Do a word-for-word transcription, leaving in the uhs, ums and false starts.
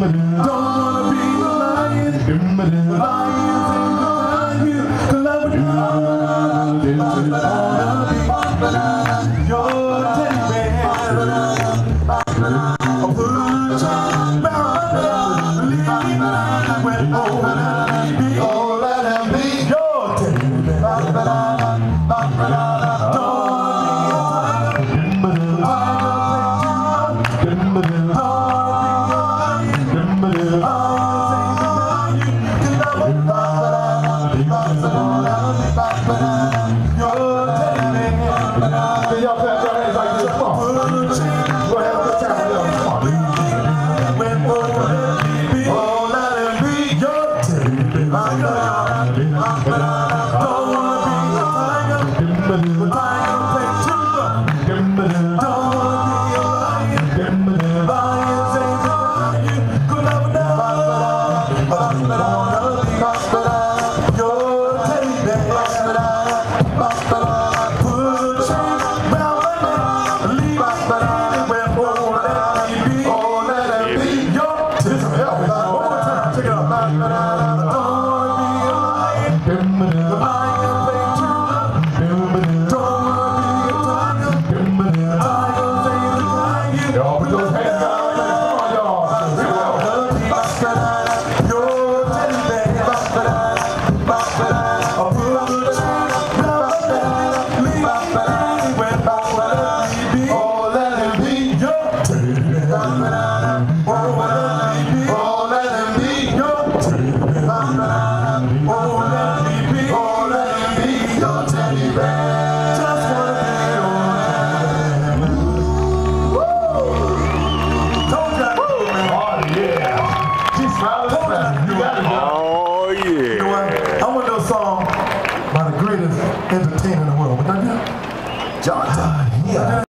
wanna be a lion. Lions ain't gonna you. Love you. I wanna be your teddy bear. I'll put you down, leave me when oh let it be. Oh let it be your teddy bear. Oh yeah. You know what? I want to do a song by the greatest entertainer in the world. What that do? John. Uh, yeah.